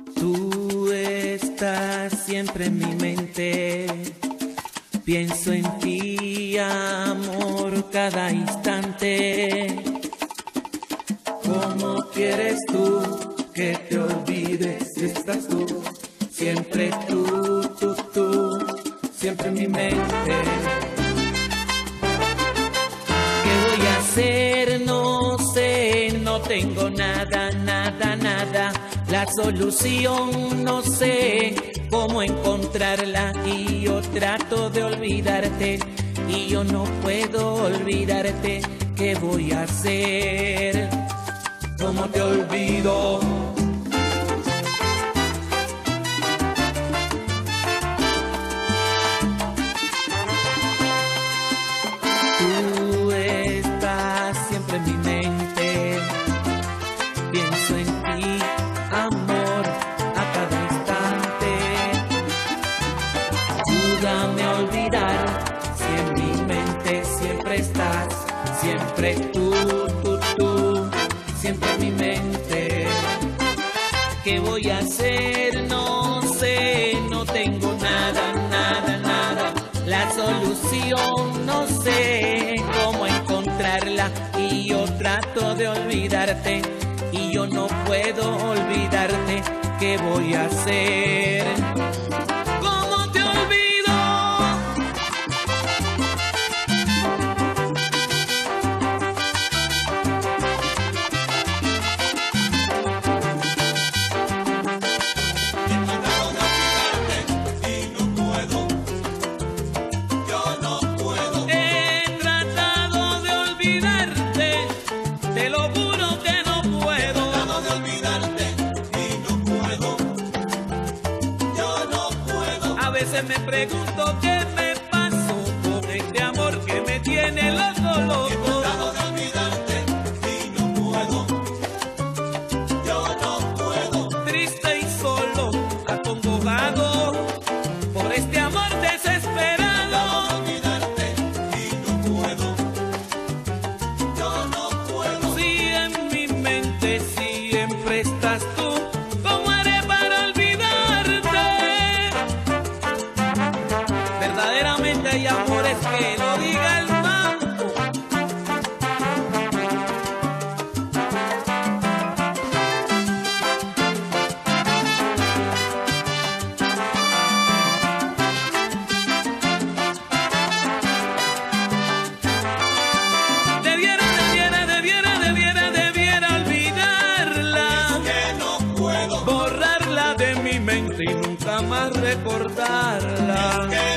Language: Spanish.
Tú estás siempre en mi mente, pienso en ti, amor, cada instante. ¿Cómo quieres tú que te olvides si estás tú? Siempre tú, siempre en mi mente. ¿Qué voy a hacer? No sé, no tengo nada. La solución no sé cómo encontrarla y yo trato de olvidarte y yo no puedo olvidarte. ¿Qué voy a hacer? ¿Cómo te olvido? Tú estás siempre en mi mente, pienso en ti, amor, a cada instante. Ayúdame a olvidar si en mi mente siempre estás, siempre tú, siempre en mi mente. ¿Qué voy a hacer? No sé, no tengo nada. La solución no sé cómo encontrarla y yo trato de olvidarte y yo no puedo olvidarte. ¿Qué voy a hacer? ¿Cómo te olvido? He tratado de olvidarte, te lo juro que no puedo. He tratado de olvidarte y no puedo. Yo no puedo. A veces me pregunto qué me pasó con este amor que me tiene loco. He tratado de olvidarte y no puedo. Yo no puedo. Triste y solo, acongojado por este amor desesperado. Si en mi mente siempre estás tú, ¿cómo haré para olvidarte? Verdaderamente hay amores que lo diga el mambo. Debiera olvidarla. Es que no puedo borrarla de mi mente y nunca más recordarla.